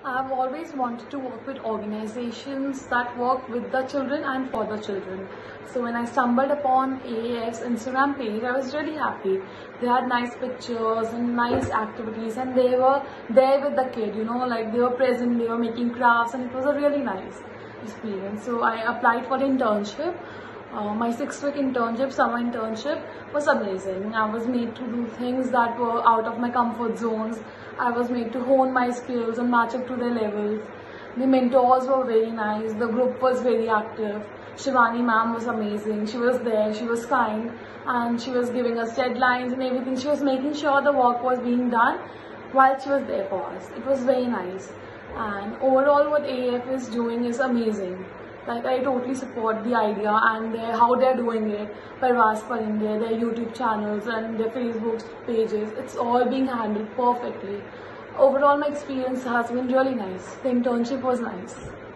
I've always wanted to work with organizations that work with the children and for the children. So when I stumbled upon AAF's Instagram page, I was really happy. They had nice pictures and nice activities, and they were there with the kid, like they were present, they were making crafts, and it was a really nice experience. So I applied for the internship. My 6-week internship, summer internship, was amazing. I was made to do things that were out of my comfort zones. I was made to hone my skills and match up to their levels. The mentors were very nice. The group was very active. Shivani ma'am was amazing. She was there, she was kind, and she was giving us deadlines and everything. She was making sure the work was being done while she was there for us. It was very nice. And overall, what AAF is doing is amazing. Like, I totally support the idea and how they're doing it. Parvaz Parinde, their YouTube channels and their Facebook pages, it's all being handled perfectly. Overall, my experience has been really nice. The internship was nice.